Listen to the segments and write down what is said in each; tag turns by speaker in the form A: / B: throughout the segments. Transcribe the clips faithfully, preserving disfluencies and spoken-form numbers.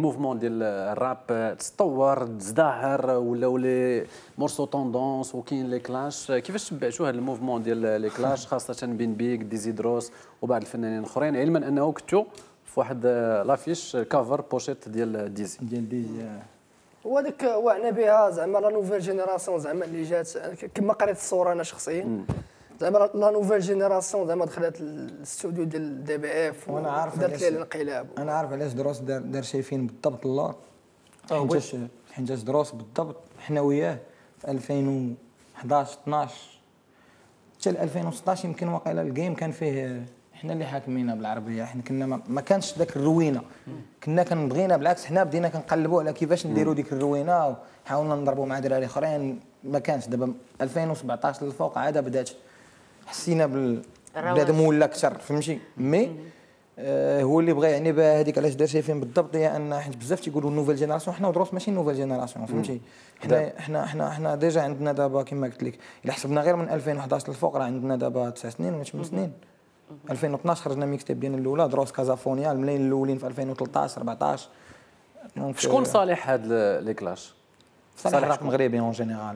A: الموفمون ديال الراب تطور تزدهر ولاو لي مورسو توندونس وكاين لي كلاش، كيفاش تبعتوا هذا الموفمون ديال لي كلاش خاصه بين بيك ديزيدروس وبعض الفنانين الاخرين، علما انه كنتو في واحد لافيش كافر بوشيت ديال ديزي
B: ديال ديزي
C: وهذيك وعنا بها زعما لا نوفيل جينيراسيون زعما اللي جات كما قريت الصوره انا شخصيا زعما لا نوفيل جينيراسيون زعما دخلت الاستوديو ديال دي بي اف
B: وانا عارف
C: دارت ليه الانقلاب.
B: انا عارف علاش دروس دار, دار شايفين بالضبط الله حيتاش حيتاش دروس بالضبط حنا وياه في ألفين وحداش اثناش حتى ل ألفين وستطاش يمكن واقيلا الجيم كان فيه حنا اللي حاكمينها بالعربيه، حنا كنا ما, ما كانش ذاك الروينه، كنا كنبغينا بالعكس حنا بدينا كنقلبوا على كيفاش نديروا ديك الروينه وحاولنا نضربوا مع دراري اخرين ما كانش. دابا ألفين وسبعطاش للفوق عاد بدات حسينا بال بنادم ولا اكثر فهمتي. مي آه هو اللي بغى يعني بها هذيك علاش دار شايفين بالضبط هي ان حيت بزاف تيقولوا نوفيل جينيراسيون، حنا ودروس ماشي نوفيل جينيراسيون فهمتي. حنا حنا حنا حنا ديجا عندنا دابا كما قلت لك الا حسبنا غير من ألفين وحداش للفوق راه عندنا دابا تسع سنين ولا ثمان سنين. ألفين واثناش خرجنا ميكس تيب ديالنا الاولى دروس كازافونيا، الملايين الاولين في ألفين وثلاثطاش أربعطاش.
A: شكون صالح هاد لي كلاش؟
B: صالح الراب مغربي اون جينيرال،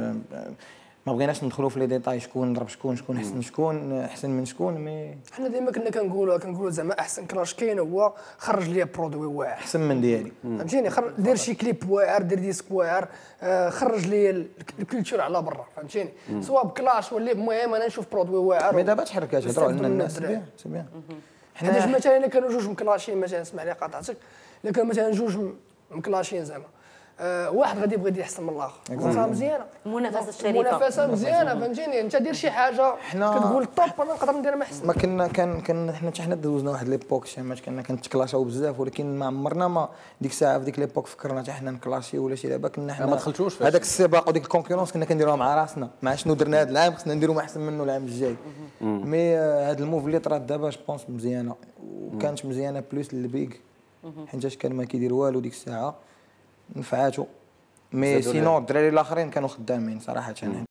B: ما بغيناش ندخلوا في لي ديتاي شكون ضرب شكون شكون احسن شكون احسن من شكون. مي
C: حنا ديما كنا كنقولوا كنقولوا زعما احسن كلاش كاين هو خرج لي برودوي واعر
B: احسن من ديالي
C: فهمتيني، دير شي كليب واعر دير ديسك واعر آه خرج لي الكولتور على برا فهمتيني، سواء بكلاش ولا المهم انا نشوف برودوي واعر.
B: مي دابا تحركات هضروا على الناس بيان سي بيان.
C: حنا مثلا الا كانوا جوج مكلاشين مثلا اسمح لي قاطعتك، الا كانوا مثلا جوج مكلاشين زعما آه واحد غادي يبغي يدير احسن من الاخر وصافي مزيانه
D: المنافسه شريفه
C: المنافسه مزيانه فهمتيني. انت دير شي حاجه كتقول طوب انا نقدر ندير ما احسن.
B: ما كنا كان كان حنا حتى حنا دوزنا واحد ليبوك شي كنا كنتكلاشاو بزاف، ولكن ما عمرنا ما ديك الساعه في ديك ليبوك فكرنا حتى حنا نكلاشي ولا شي لعبه. كنا حنا
A: ما دخلتوش في
B: هذاك السباق وديك الكونكورونس كنا كنديروها مع راسنا مع شنو درنا هذا العام خصنا نديروا ما احسن منه العام الجاي. مي هذا الموف اللي طرات دابا جو بونس مزيانه وكانت مزيانه بلوس للبيك حيت كان ما كيدير والو ديك الساعه نفعاتو. مي سينو الدراري الاخرين كانوا خدامين صراحه.